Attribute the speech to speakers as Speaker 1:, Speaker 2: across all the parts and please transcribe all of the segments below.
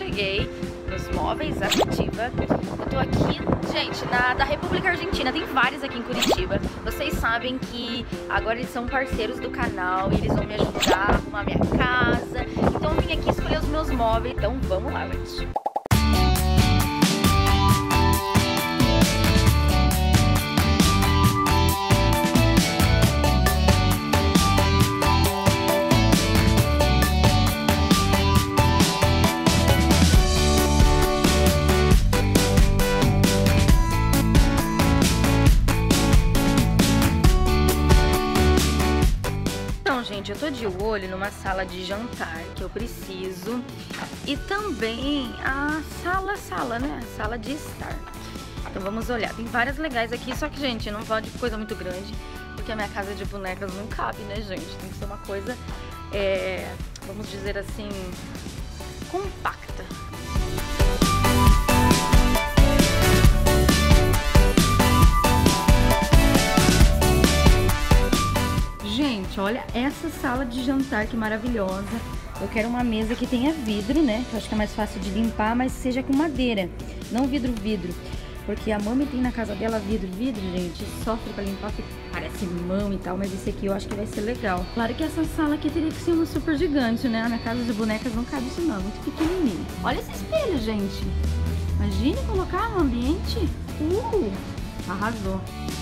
Speaker 1: cheguei nos móveis Atrativa. Eu tô aqui, gente, da República Argentina. Tem vários aqui em Curitiba. Vocês sabem que agora eles são parceiros do canal e eles vão me ajudar a arrumar minha casa. Então eu vim aqui escolher os meus móveis. Então vamos lá, gente. Gente, eu tô de olho numa sala de jantar que eu preciso e também a sala, né? A sala de estar. Então vamos olhar. Tem várias legais aqui, só que, gente, não pode coisa muito grande, porque a minha casa de bonecas não cabe, né, gente? Tem que ser uma coisa, vamos dizer assim, compacta. Gente, olha essa sala de jantar que maravilhosa. Eu quero uma mesa que tenha vidro, né? Que eu acho que é mais fácil de limpar, mas seja com madeira, não vidro. Porque a mami tem na casa dela vidro, gente, sofre pra limpar, parece mão e tal, mas esse aqui eu acho que vai ser legal. Claro que essa sala aqui teria que ser uma super gigante, né? Na casa de bonecas não cabe isso não, muito pequenininho. Olha esse espelho, gente. Imagine colocar no ambiente. Arrasou.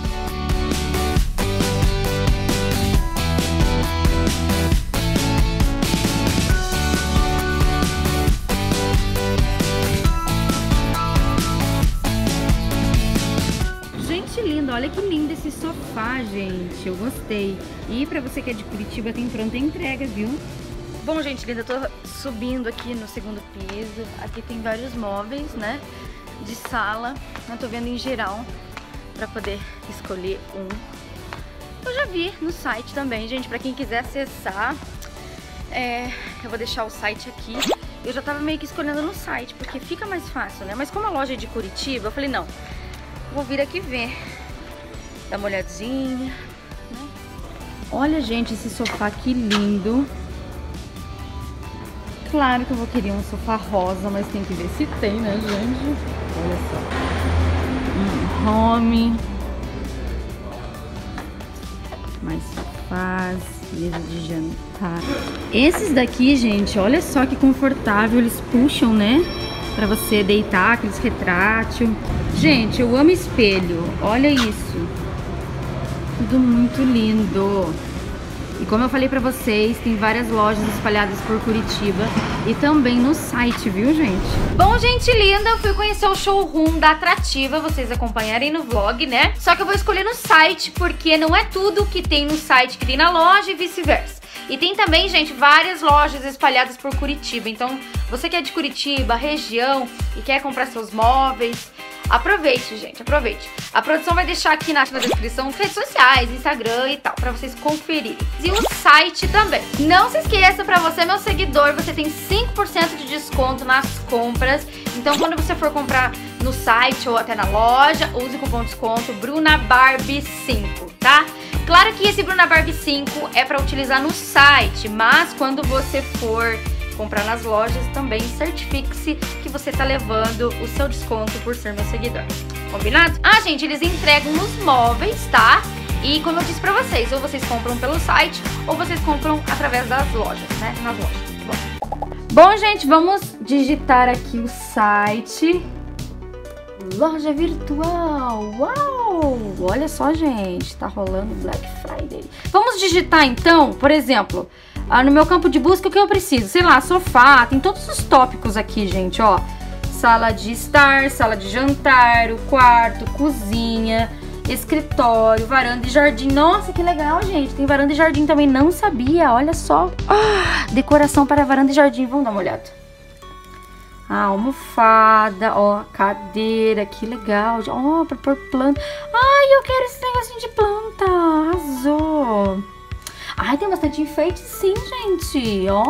Speaker 1: Lindo, olha que lindo esse sofá, gente, eu gostei. E pra você que é de Curitiba, tem pronta entrega, viu? Bom, gente linda, eu tô subindo aqui no segundo piso. Aqui tem vários móveis, né, de sala. Eu tô vendo em geral pra poder escolher um. Eu já vi no site também, gente, pra quem quiser acessar, eu vou deixar o site aqui. Eu já tava meio que escolhendo no site, porque fica mais fácil, né? Mas como a loja é de Curitiba, eu falei, não, vou vir aqui ver, dar uma olhadinha, né? Olha, gente, esse sofá que lindo. Claro que eu vou querer um sofá rosa, mas tem que ver se tem, né, gente? Olha só. Home. Mais sofás, mesa de jantar. Esses daqui, gente, olha só que confortável, eles puxam, né? Pra você deitar, aqueles retrátil. Gente, eu amo espelho. Olha isso. Tudo muito lindo. E como eu falei pra vocês, tem várias lojas espalhadas por Curitiba e também no site, viu, gente? Bom, gente linda, eu fui conhecer o showroom da Atrativa, vocês acompanharem no vlog, né? Só que eu vou escolher no site, porque não é tudo que tem no site que tem na loja e vice-versa. E tem também, gente, várias lojas espalhadas por Curitiba. Então, você que é de Curitiba, região, e quer comprar seus móveis, aproveite, gente, aproveite. A produção vai deixar aqui na descrição as redes sociais, Instagram e tal, pra vocês conferirem. E o site também. Não se esqueça, pra você, meu seguidor, você tem 5% de desconto nas compras. Então, quando você for comprar no site ou até na loja, use o cupom de desconto BrunaBarbie5, tá? Claro que esse Bruna Barbie 5 é para utilizar no site, mas quando você for comprar nas lojas, também certifique-se que você tá levando o seu desconto por ser meu seguidor. Combinado? Ah, gente, eles entregam nos móveis, tá? E como eu disse pra vocês, ou vocês compram pelo site, ou vocês compram através das lojas, né? Nas lojas. Bom, gente, vamos digitar aqui o site. Loja virtual, uau! Olha só, gente, tá rolando Black Friday. Vamos digitar então, por exemplo, no meu campo de busca o que eu preciso? Sei lá, sofá, tem todos os tópicos aqui, gente, ó. Sala de estar, sala de jantar, o quarto, cozinha, escritório, varanda e jardim. Nossa, que legal, gente, tem varanda e jardim também, não sabia, olha só. Decoração para varanda e jardim, vamos dar uma olhada. Almofada, ó, cadeira, que legal, ó, pra pôr planta. Ai, eu quero esse negocinho de planta, arrasou. Ai, tem bastante enfeite sim, gente, ó.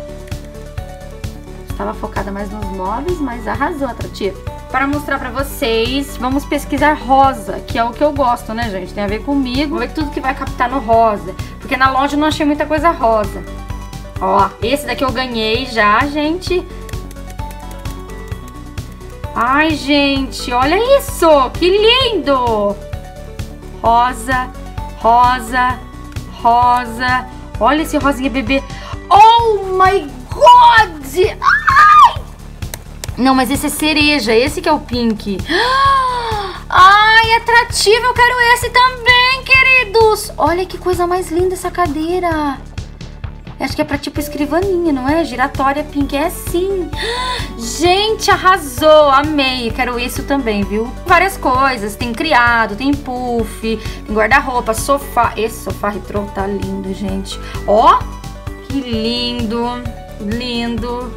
Speaker 1: Estava focada mais nos móveis, mas arrasou, Atrativa. Para mostrar pra vocês, vamos pesquisar rosa, que é o que eu gosto, né, gente, tem a ver comigo. Vou ver tudo que vai captar no rosa, porque na loja eu não achei muita coisa rosa. Ó, esse daqui eu ganhei já, gente. Ai, gente, olha isso! Que lindo! Rosa, rosa, rosa. Olha esse rosinha bebê. Oh my God! Ai! Não, mas esse é cereja. Esse que é o pink. Ai, atrativo. Eu quero esse também, queridos. Olha que coisa mais linda essa cadeira. Acho que é pra tipo escrivaninha, não é? Giratória pink, é sim. Gente, arrasou, amei. Quero isso também, viu? Várias coisas, tem criado, tem puff, tem guarda-roupa, sofá. Esse sofá retrô tá lindo, gente. Ó, que lindo, lindo.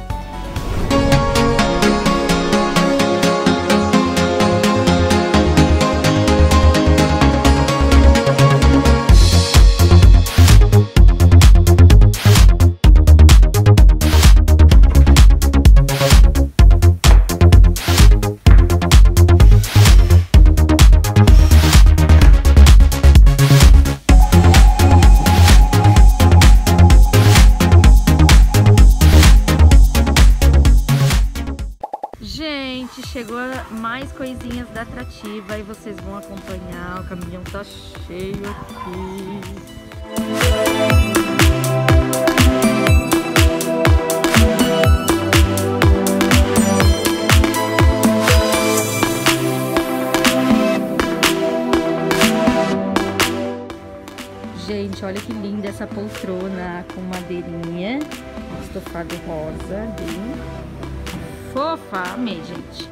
Speaker 1: Chegou mais coisinhas da Atrativa e vocês vão acompanhar. O caminhão tá cheio aqui. Gente, olha que linda essa poltrona com madeirinha, estofado rosa, bem fofa, amei, gente.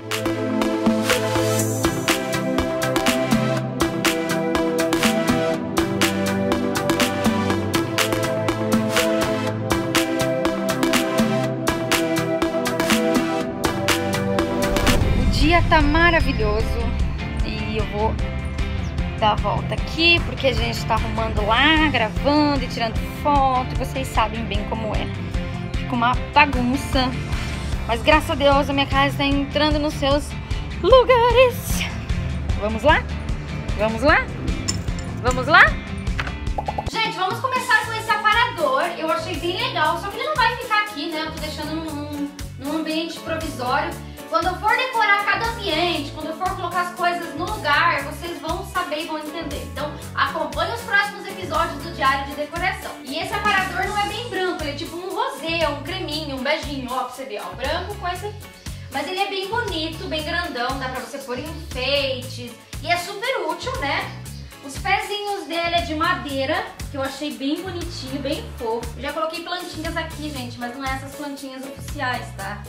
Speaker 1: O dia tá maravilhoso e eu vou dar a volta aqui porque a gente tá arrumando lá, gravando e tirando foto. Vocês sabem bem como é. Fica uma bagunça. Mas graças a Deus a minha casa está entrando nos seus lugares. Vamos lá? Vamos lá? Vamos lá? Gente, vamos começar com esse aparador. Eu achei bem legal, só que ele não vai ficar aqui, né? Eu tô deixando num ambiente provisório. Quando eu for decorar cada ambiente, quando eu for colocar as coisas no lugar, vocês vão saber e vão entender. Então acompanhe os próximos episódios do Diário de Decoração. E esse aparador não é bem branco, ele é tipo um rosé, um creminho, um beijinho, ó, pra você ver, ó, branco com esse aqui. Mas ele é bem bonito, bem grandão, dá pra você pôr enfeites e é super útil, né? Os pezinhos dele é de madeira, que eu achei bem bonitinho, bem fofo. Eu já coloquei plantinhas aqui, gente, mas não é essas plantinhas oficiais, tá?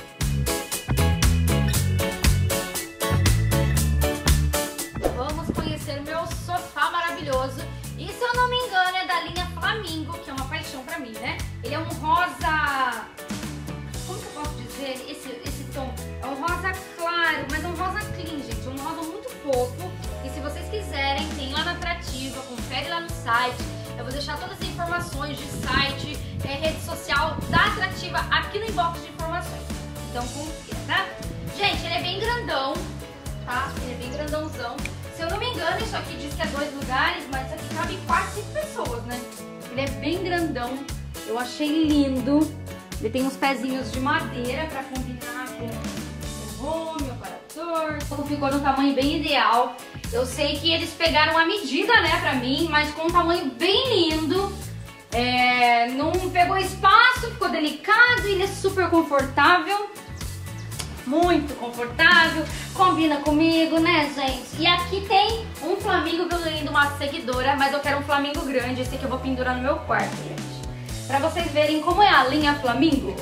Speaker 1: O meu sofá maravilhoso. E se eu não me engano é da linha Flamingo, que é uma paixão pra mim, né? Ele é um rosa... Como que eu posso dizer? Esse tom é um rosa claro, mas é um rosa clean, gente. É um rosa muito fofo. E se vocês quiserem, tem lá na Atrativa, confere lá no site. Eu vou deixar todas as informações de site, rede social da Atrativa aqui no inbox de informações. Então confira, tá? Gente, ele é bem grandão, tá? Ele é bem grandãozão. Se eu não me engano, isso aqui diz que é 2 lugares, mas isso aqui cabe quase 5 pessoas, né? Ele é bem grandão, eu achei lindo. Ele tem uns pezinhos de madeira pra combinar com o home, o aparador. Ficou no tamanho bem ideal. Eu sei que eles pegaram a medida, né, pra mim, mas com um tamanho bem lindo. Não pegou espaço, ficou delicado e ele é super confortável. Muito confortável, combina comigo, né, gente? E aqui tem um flamingo que eu ganhei de uma seguidora, mas eu quero um flamingo grande, esse aqui eu vou pendurar no meu quarto, gente. Pra vocês verem como é a linha Flamingo.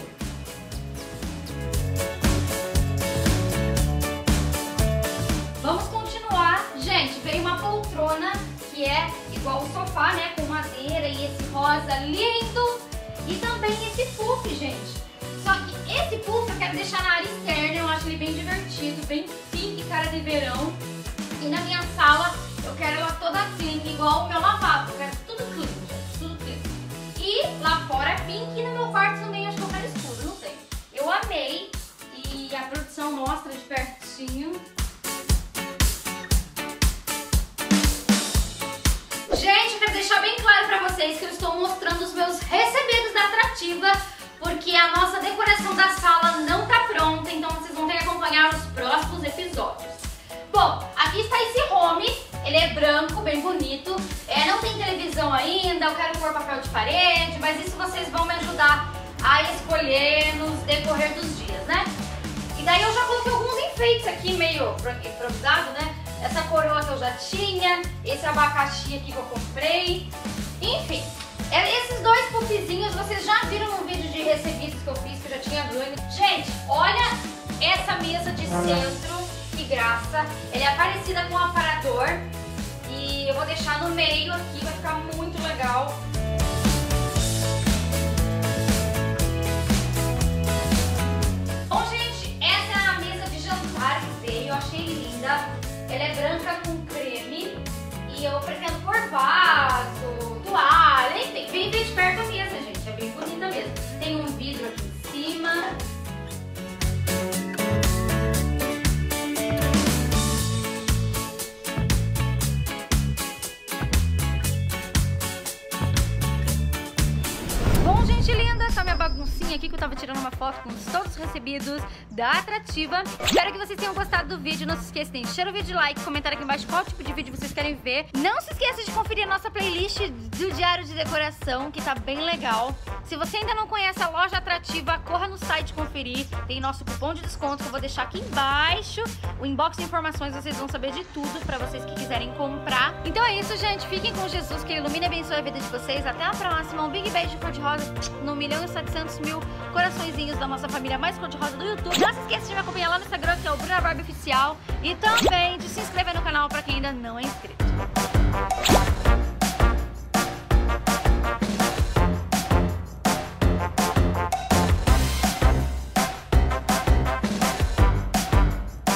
Speaker 1: Vamos continuar. Gente, veio uma poltrona que é igual o sofá, né, com madeira e esse rosa lindo. E também esse puff, gente. Só que esse puff eu quero deixar na área externa, eu acho ele bem divertido, bem pink, cara de verão. E na minha sala eu quero ela toda clean, igual o meu lavabo, eu quero tudo clean, gente, tudo clean. E lá fora é pink e no meu quarto também acho que eu quero escuro, não sei. Eu amei e a produção mostra de pertinho. Gente, eu quero deixar bem claro pra vocês que eu estou mostrando os meus recebidos da Atrativa, porque a nossa decoração da sala não tá pronta, então vocês vão ter que acompanhar os próximos eu quero pôr papel de parede, mas isso vocês vão me ajudar a escolher nos decorrer dos dias, né? E daí eu já coloquei alguns enfeites aqui, meio improvisado, né? Essa coroa que eu já tinha, esse abacaxi aqui que eu comprei, enfim. Esses dois puffzinhos vocês já viram no vídeo de recebidos que eu fiz, que eu já tinha ganho. Gente, olha essa mesa de centro, que graça. Ela é parecida com um aparador e eu vou deixar no meio aqui, vai ficar muito legal. Bom, gente, essa é a mesa de jantar que veio, eu achei linda. Ela é branca com creme e eu pretendo pôr vaso, toalha, enfim, vem de perto a mesa, gente, é bem bonita mesmo. Tem um vidro aqui em cima. Bom, gente linda, essa é a minha baguncinha aqui que eu tava tirando uma foto com todos os recebidos da Atrativa. Espero que vocês tenham gostado do vídeo. Não se esqueça de encher o vídeo de like, comentar aqui embaixo qual tipo de vídeo vocês querem ver. Não se esqueça de conferir a nossa playlist do Diário de Decoração, que tá bem legal. Se você ainda não conhece a loja Atrativa, corra no site conferir. Tem nosso cupom de desconto que eu vou deixar aqui embaixo. O inbox de informações, vocês vão saber de tudo pra vocês que quiserem comprar. Então é isso, gente. Fiquem com Jesus, que Ele ilumine e abençoe a vida de vocês. Até a próxima. Um big beijo de cor-de-rosa no 1.700.000 coraçõezinhos da nossa família mais cor-de-rosa do YouTube. Não se esqueça de me acompanhar lá no Instagram, que é o Bruna Barbie Oficial. E também de se inscrever no canal pra quem ainda não é inscrito.